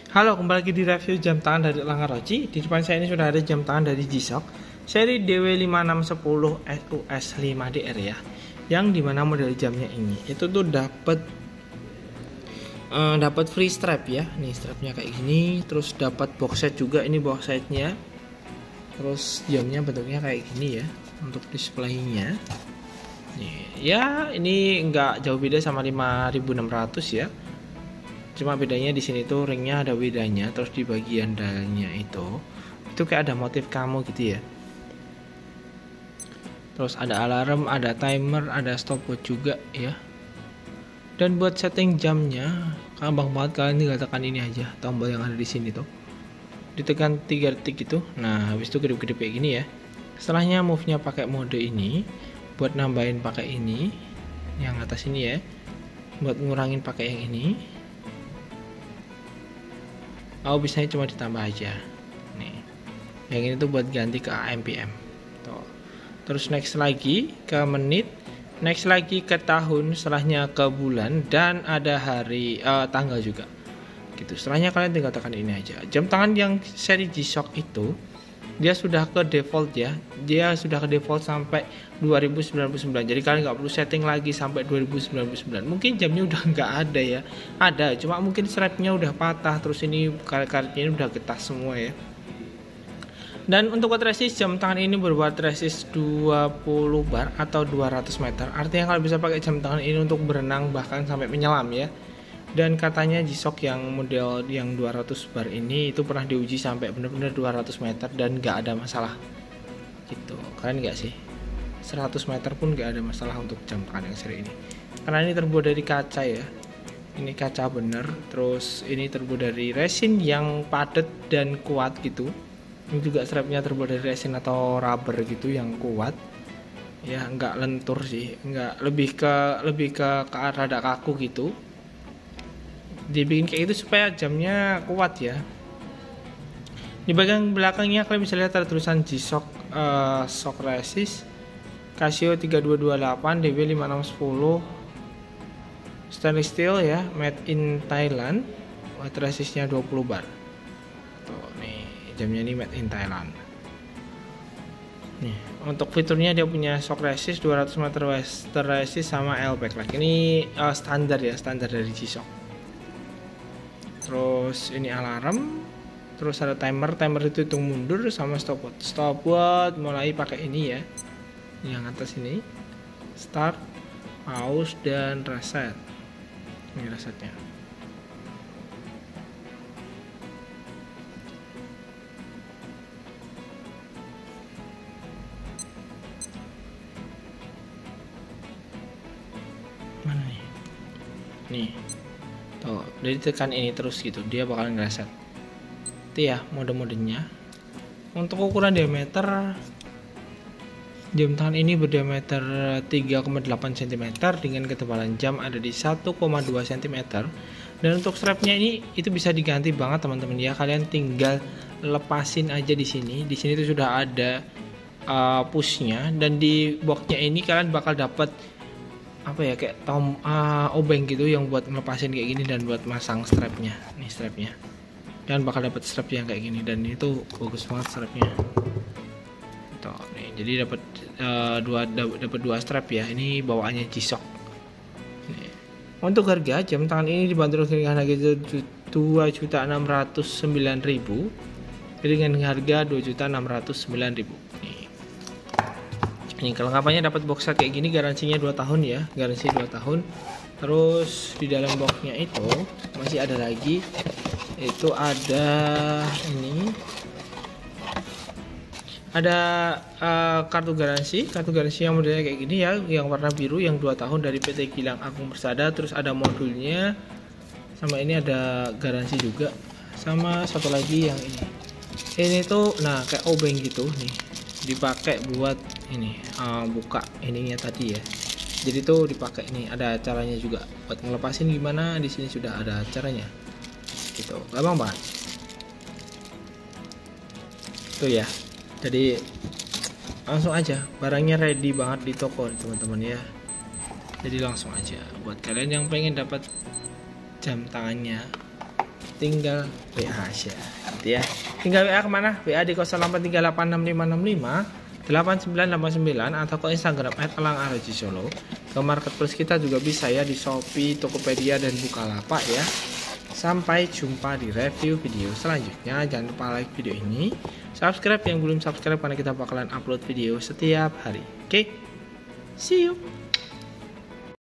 Halo, kembali lagi di review jam tangan dari Langaroci. Di depan saya ini sudah ada jam tangan dari G-Shock seri DW5610 SUS 5DR ya. Yang dimana model jamnya ini itu tuh dapat free strap ya. Nih strapnya kayak gini, terus dapat box set juga, ini box setnya. Terus jamnya bentuknya kayak gini ya untuk displaynya. Nih, ya ini nggak jauh beda sama 5600 ya. Cuma bedanya di sini tuh ringnya ada bedanya, terus di bagian dalamnya itu kayak ada motif kamu gitu ya. Terus ada alarm, ada timer, ada stopwatch juga ya. Dan buat setting jamnya gampang banget, kalian tinggal tekan ini aja, tombol yang ada di sini tuh. Ditekan 3 detik gitu. Nah, habis itu kedip-kedip kayak gini ya. Setelahnya move-nya pakai mode ini, buat nambahin pakai ini yang atas ini ya. Buat ngurangin pakai yang ini. Bisanya cuma ditambah aja. Nih. Yang ini tuh buat ganti ke AM PM. Tuh. Terus next lagi ke menit, next lagi ke tahun, setelahnya ke bulan, dan ada hari tanggal juga. Gitu. Setelahnya kalian tinggal tekan ini aja. Jam tangan yang seri G-Shock itu dia sudah ke default ya. Dia sudah ke default sampai 2099. Jadi kalian nggak perlu setting lagi sampai 2099. Mungkin jamnya udah nggak ada ya. Ada, cuma mungkin strapnya udah patah. Terus ini karetnya ini udah getah semua ya. Dan untuk watt resist, jam tangan ini berwatt resist 20 bar atau 200 meter. Artinya kalian bisa pakai jam tangan ini untuk berenang bahkan sampai menyelam ya. Dan katanya G-Shock yang model yang 200 bar ini itu pernah diuji sampai benar-benar 200 meter dan nggak ada masalah gitu. Keren nggak sih? 100 meter pun nggak ada masalah untuk jam tangan yang seri ini, karena ini terbuat dari kaca ya. Ini kaca bener. Terus ini terbuat dari resin yang padat dan kuat gitu. Ini juga strapnya terbuat dari resin atau rubber gitu yang kuat ya, nggak lentur sih, nggak, lebih ke rada kaku gitu. Dibikin kayak gitu supaya jamnya kuat ya. Di bagian belakangnya kalian bisa lihat ada tulisan G-Shock shock resist Casio 3228 DW5610 stainless steel ya, made in Thailand. Watt resistnya 20 bar. Tuh nih, jamnya ini made in Thailand. Nih, untuk fiturnya dia punya shock resist 200 meter water resist sama airbag lagi. Ini standar ya, standar dari G-Shock. Terus ini alarm, terus ada timer itu hitung mundur sama stopwatch mulai pakai ini ya, yang atas ini start, pause, dan reset. Ini resetnya. Mana nih? Nih. Tuh, jadi tekan ini terus gitu, dia bakalan ngereset. Itu ya mode-modenya. Untuk ukuran diameter, jam tangan ini berdiameter 3,8 cm dengan ketebalan jam ada di 1,2 cm. Dan untuk strapnya ini itu bisa diganti banget teman-teman ya. Kalian tinggal lepasin aja di sini. Di sini tuh sudah ada pushnya, dan di boxnya ini kalian bakal dapat apa ya, kayak obeng gitu yang buat ngelepasin kayak gini dan buat masang strapnya. Nih strapnya, dan bakal dapat strap yang kayak gini, dan itu bagus banget strapnya. Tuh nih, jadi dapat dua strap ya. Ini bawaannya G-Shock. Untuk harga jam tangan ini dibanderol dengan harga 2.609.000 dengan harga 2.609.000. Ini kelengkapannya dapat box set kayak gini, garansinya 2 tahun ya, garansi 2 tahun. Terus di dalam boxnya itu masih ada lagi, itu ada ini, ada kartu garansi yang modelnya kayak gini ya, yang warna biru, yang 2 tahun dari PT Gilang Agung Persada. Terus ada modulnya, sama ini ada garansi juga, sama satu lagi yang ini tuh nah kayak obeng gitu nih, dipakai buat ini buka ininya tadi ya. Jadi tuh dipakai ini, ada caranya juga buat ngelepasin gimana, di sini sudah ada caranya gitu, gampang banget tuh ya. Jadi langsung aja, barangnya ready banget di toko teman-teman ya. Jadi langsung aja buat kalian yang pengen dapat jam tangannya tinggal WA aja gitu ya. Tinggal WA kemana? WA di 083865 8989 atau ke Instagram @elang_arojisolo. Ke marketplace kita juga bisa ya, di Shopee, Tokopedia, dan Bukalapak ya. Sampai jumpa di review video selanjutnya. Jangan lupa like video ini, subscribe yang belum subscribe karena kita bakalan upload video setiap hari. Oke, see you.